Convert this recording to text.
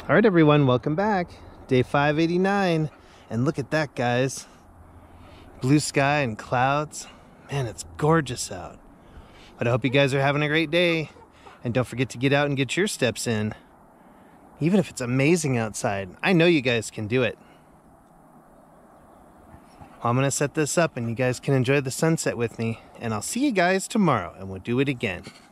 All right, everyone, welcome back. Day 589. And look at that, guys. Blue sky and clouds. Man, it's gorgeous out. But I hope you guys are having a great day. And don't forget to get out and get your steps in. Even if it's amazing outside, I know you guys can do it. Well, I'm going to set this up and you guys can enjoy the sunset with me. And I'll see you guys tomorrow and we'll do it again.